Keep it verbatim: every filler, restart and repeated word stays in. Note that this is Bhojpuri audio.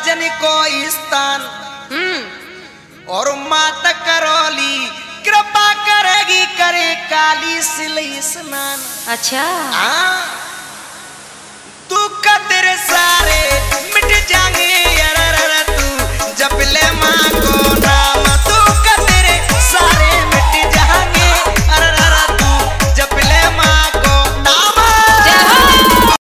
राजन को स्थान और माता करौली कृपा करेगी करे काली सिलई स्नान। अच्छा हाँ